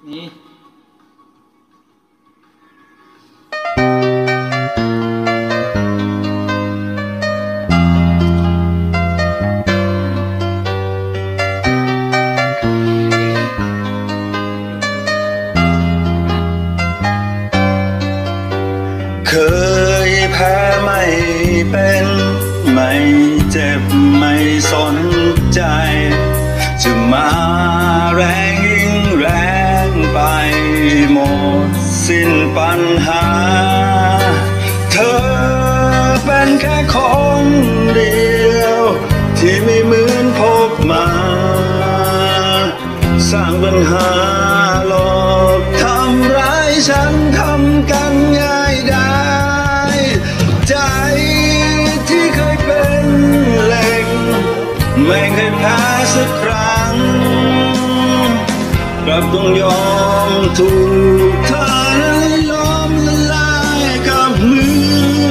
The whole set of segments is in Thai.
นี่เคยแพ้ไม่เป็นไม่เจ็บไม่สนใจจะมาแรงยิ่งแรงไปหมดสิ้นปัญหาเธอเป็นแค่คนเดียวที่ไม่เหมือนพบมาสร้างปัญหาหลอกทำร้ายฉันทำกันง่ายได้ใจที่เคยเป็นเหล็กไม่เคยแพ้สักครั้งกลับต้องยอมถูกเธอนั้นล้อมละลายกับมือ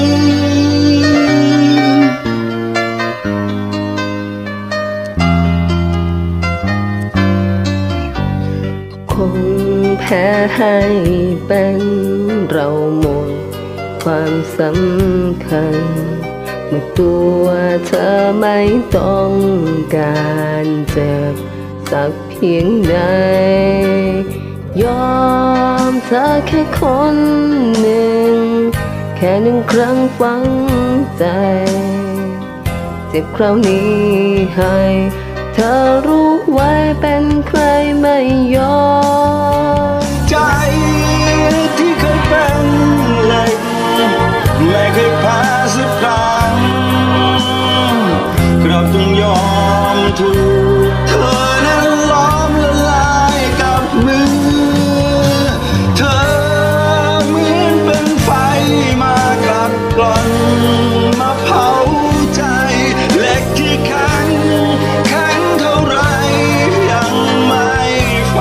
คงแพ้ให้เป็นเราหมดความสำคัญเมื่อตัวเธอไม่ต้องการเจ็บสักเพียงใดยอมเธอแค่คนหนึ่งแค่หนึ่งครั้งฝังใจเจ็บคราวนี้ให้เธอรู้ไว้เป็นใครไม่ยอมใจที่เคยเป็นเหล็กไม่เคยแพ้สักครั้งกลับต้องยอมถูกเธอนั้นล้อมละลายกับมือเธอเหมือนเป็นไฟมากัดกร่อนมาเผาใจเหล็กที่แข็งเท่าไรยังไม่ไฟ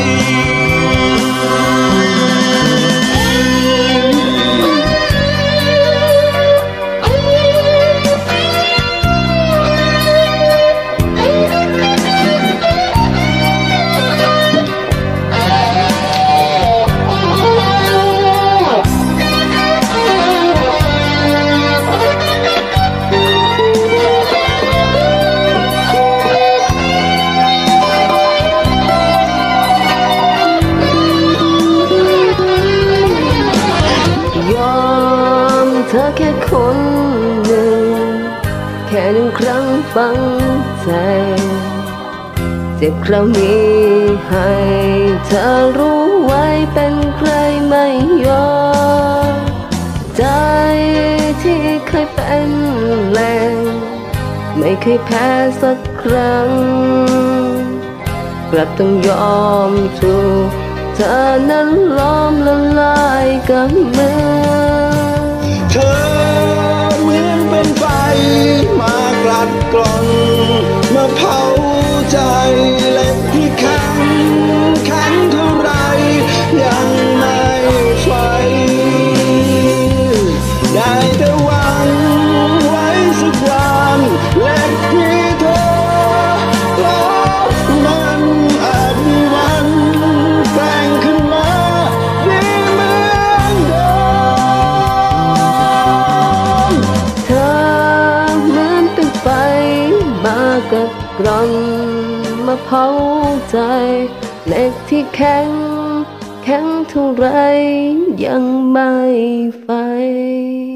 เธอแค่คนหนึ่งแค่หนึ่งครั้งฝังใจเจ็บคราวนี้ให้เธอรู้ไว้เป็นใครไม่ยอมใจที่เคยเป็นแรงไม่เคยแพ้สักครั้งกลับต้องยอมถูกเธอนั้นล้อมละลายกับมือเธอเหมือนเป็นไฟมากลัดกร่อนมาเผาใจเหล็กที่แข็งเท่าไรยังไม่ไฟได้แต่หวังไว้สักวันเหล็กที่เธอล้อมมันอาจมีวันแกร่งขึ้นมาดีเหมือนเดิมเธอเหมือนเป็นไฟมากัดกร่อนมาเผาใจเหล็กที่แข็งเท่าไรยังไม่ไฟ